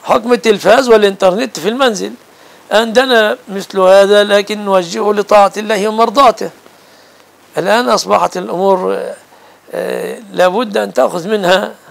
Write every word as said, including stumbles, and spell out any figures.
حكم التلفاز والإنترنت في المنزل. عندنا مثل هذا لكن نوجهه لطاعة الله ومرضاته. الآن أصبحت الأمور لابد أن تأخذ منها